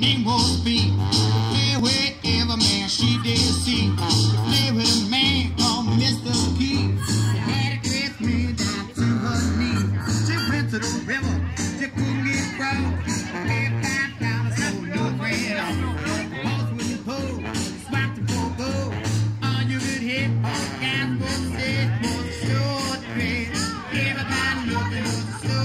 name was B. Play with every man she did see. Play with a man called Mr. P. Had to dress me down to her knee. She went to the river, she couldn't get across. $5 so no bread off. Horse with the pole, swap the go. All you could hit, all the guys was dead, was short dress. Everybody looking was so